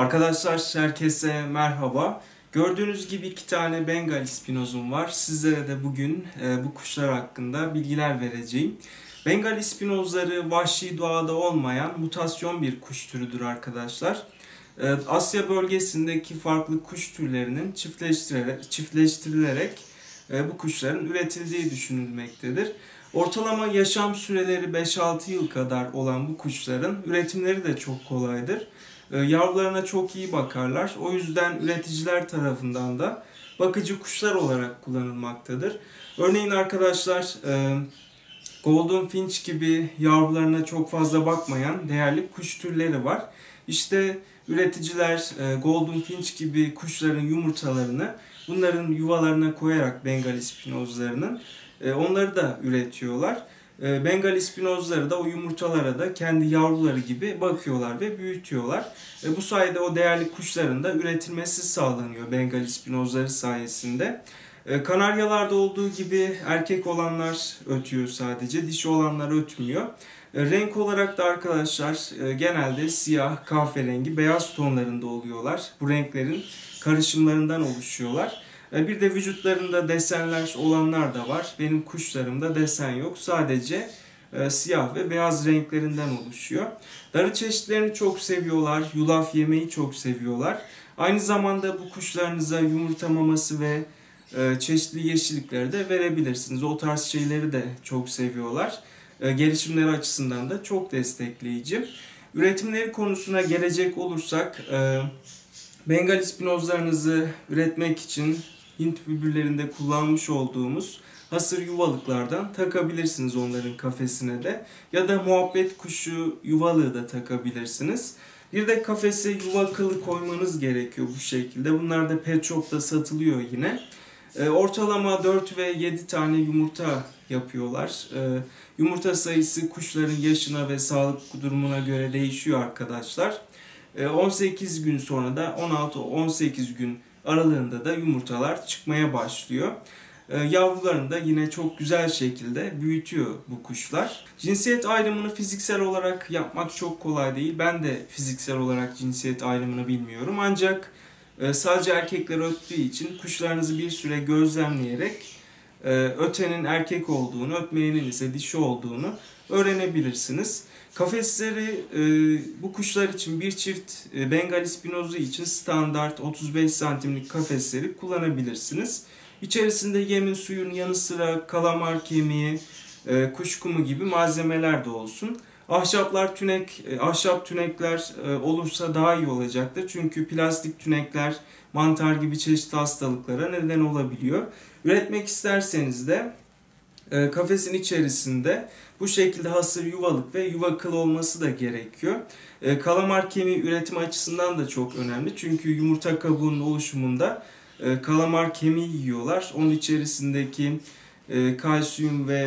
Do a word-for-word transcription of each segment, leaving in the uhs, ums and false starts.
Arkadaşlar herkese merhaba. Gördüğünüz gibi iki tane Bengal ispinozum var. Sizlere de bugün e, bu kuşlar hakkında bilgiler vereceğim. Bengal ispinozları vahşi doğada olmayan mutasyon bir kuş türüdür arkadaşlar. E, Asya bölgesindeki farklı kuş türlerinin çiftleştirilerek, çiftleştirilerek e, bu kuşların üretildiği düşünülmektedir. Ortalama yaşam süreleri beş altı yıl kadar olan bu kuşların üretimleri de çok kolaydır. Yavrularına çok iyi bakarlar. O yüzden üreticiler tarafından da bakıcı kuşlar olarak kullanılmaktadır. Örneğin arkadaşlar Golden Finch gibi yavrularına çok fazla bakmayan değerli kuş türleri var. İşte üreticiler Golden Finch gibi kuşların yumurtalarını bunların yuvalarına koyarak Bengal ispinozlarının onları da üretiyorlar. Bengal ispinozları da o yumurtalara da kendi yavruları gibi bakıyorlar ve büyütüyorlar. Bu sayede o değerli kuşların da üretilmesi sağlanıyor Bengal ispinozları sayesinde. Kanaryalarda olduğu gibi erkek olanlar ötüyor sadece, dişi olanlar ötmüyor. Renk olarak da arkadaşlar genelde siyah, kahverengi, beyaz tonlarında oluyorlar. Bu renklerin karışımlarından oluşuyorlar. Bir de vücutlarında desenler olanlar da var. Benim kuşlarımda desen yok. Sadece e, siyah ve beyaz renklerinden oluşuyor. Darı çeşitlerini çok seviyorlar. Yulaf yemeyi çok seviyorlar. Aynı zamanda bu kuşlarınıza yumurta maması ve e, çeşitli yeşillikleri de verebilirsiniz. O tarz şeyleri de çok seviyorlar. E, gelişimleri açısından da çok destekleyici. Üretimleri konusuna gelecek olursak e, Bengal ispinozlarınızı üretmek için Hint bülbüllerinde kullanmış olduğumuz hasır yuvalıklardan takabilirsiniz onların kafesine de. Ya da muhabbet kuşu yuvalığı da takabilirsiniz. Bir de kafese yuva kılı koymanız gerekiyor bu şekilde. Bunlar da pet shop'ta satılıyor yine. E, ortalama dört ve yedi tane yumurta yapıyorlar. E, yumurta sayısı kuşların yaşına ve sağlık durumuna göre değişiyor arkadaşlar. E, on sekiz gün sonra da on altı on sekiz gün aralığında da yumurtalar çıkmaya başlıyor. Ee, yavrularını da yine çok güzel şekilde büyütüyor bu kuşlar. Cinsiyet ayrımını fiziksel olarak yapmak çok kolay değil. Ben de fiziksel olarak cinsiyet ayrımını bilmiyorum. Ancak e, sadece erkekler öttüğü için kuşlarınızı bir süre gözlemleyerek e, ötenin erkek olduğunu, ötmeyenin ise dişi olduğunu öğrenebilirsiniz. Kafesleri e, bu kuşlar için bir çift e, Bengal ispinozu için standart otuz beş santimlik kafesleri kullanabilirsiniz. İçerisinde yemin suyun yanı sıra kalamar kemiği, e, kuş kumu gibi malzemeler de olsun. Ahşaplar tünek, e, ahşap tünekler e, olursa daha iyi olacaktır. Çünkü plastik tünekler mantar gibi çeşitli hastalıklara neden olabiliyor. Üretmek isterseniz de e, kafesin içerisinde bu şekilde hasır yuvalık ve yuva kılı olması da gerekiyor. E, kalamar kemiği üretim açısından da çok önemli. Çünkü yumurta kabuğunun oluşumunda e, kalamar kemiği yiyorlar. Onun içerisindeki e, kalsiyum ve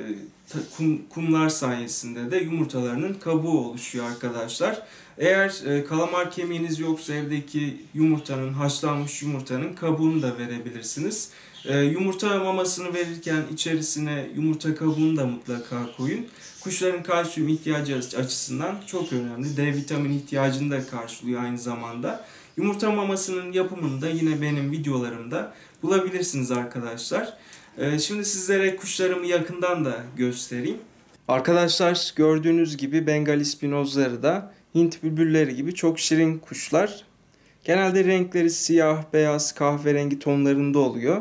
e, kum, kumlar sayesinde de yumurtalarının kabuğu oluşuyor arkadaşlar. Eğer e, kalamar kemiğiniz yoksa evdeki yumurtanın, haşlanmış yumurtanın kabuğunu da verebilirsiniz. E, yumurta mamasını verirken içerisine yumurta kabuğunu da mutlaka koyun. Kuşların kalsiyum ihtiyacı açısından çok önemli. D vitamini ihtiyacını da karşılıyor aynı zamanda. Yumurta mamasının yapımını da yine benim videolarımda bulabilirsiniz arkadaşlar. E, şimdi sizlere kuşlarımı yakından da göstereyim. Arkadaşlar gördüğünüz gibi Bengal ispinozları da Hint bülbülleri gibi çok şirin kuşlar. Genelde renkleri siyah, beyaz, kahverengi tonlarında oluyor.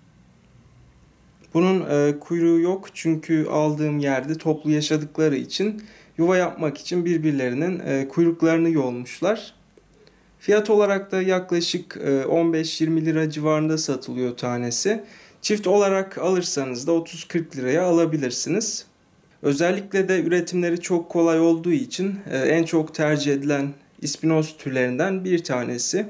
Bunun e, kuyruğu yok çünkü aldığım yerde toplu yaşadıkları için yuva yapmak için birbirlerinin e, kuyruklarını yolmuşlar. Fiyat olarak da yaklaşık e, on beş yirmi lira civarında satılıyor tanesi. Çift olarak alırsanız da otuz kırk liraya alabilirsiniz. Özellikle de üretimleri çok kolay olduğu için e, en çok tercih edilen ispinoz türlerinden bir tanesi.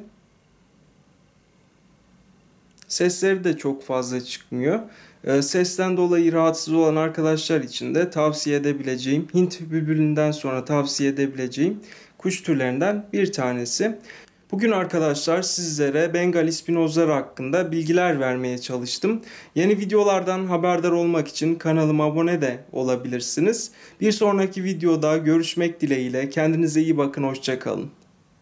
Sesleri de çok fazla çıkmıyor. E, sesten dolayı rahatsız olan arkadaşlar için de tavsiye edebileceğim, Hint bülbülünden sonra tavsiye edebileceğim kuş türlerinden bir tanesi. Bugün arkadaşlar sizlere Bengal ispinozları hakkında bilgiler vermeye çalıştım. Yeni videolardan haberdar olmak için kanalıma abone de olabilirsiniz. Bir sonraki videoda görüşmek dileğiyle. Kendinize iyi bakın, hoşça kalın.